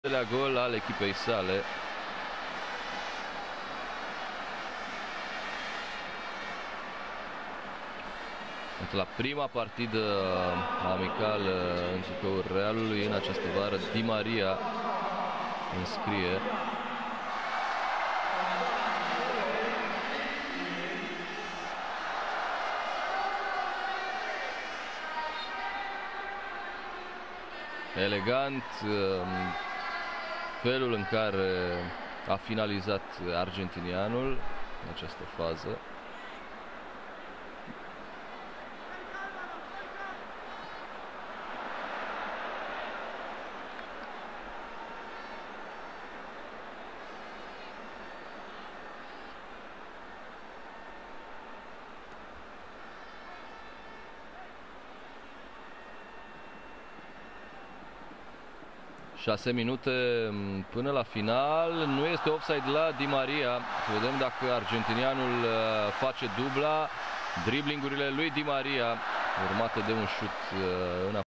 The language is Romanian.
La gol al echipei sale. La prima partidă amicală în jucăul Realului în această vară, Di Maria înscrie. Elegant felul în care a finalizat argentinianul în această fază. Șase minute până la final. Nu este offside la Di Maria. Să vedem dacă argentinianul face dubla. Driblingurile lui Di Maria urmate de un șut în